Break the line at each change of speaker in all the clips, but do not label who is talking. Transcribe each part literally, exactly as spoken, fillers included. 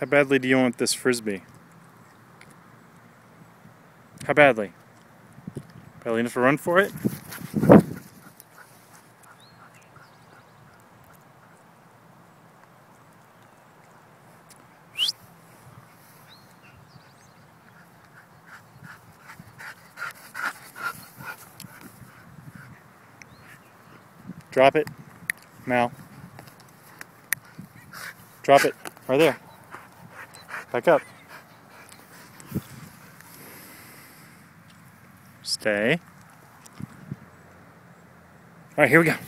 How badly do you want this Frisbee? How badly? Badly enough to run for it? Drop it. Mal. Drop it. Right there. Back up. Stay. Alright, here we go.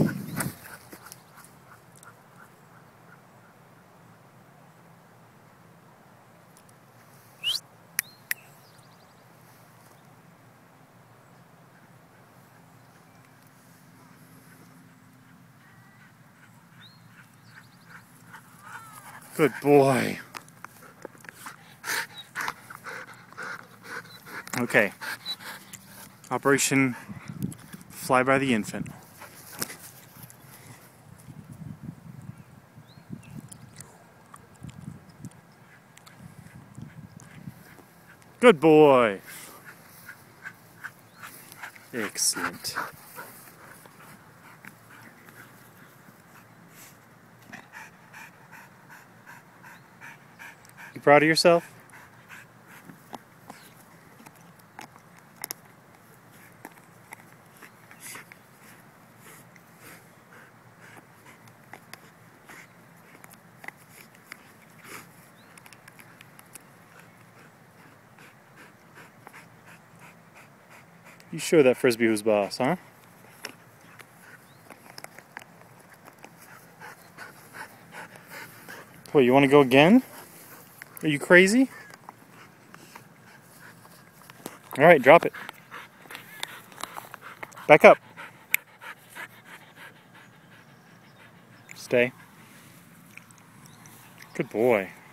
Good boy. Okay. Operation Fly by the Infant. Good boy. Excellent. You proud of yourself? You sure that Frisbee was boss, huh? What, you want to go again? Are you crazy? Alright, drop it. Back up. Stay. Good boy.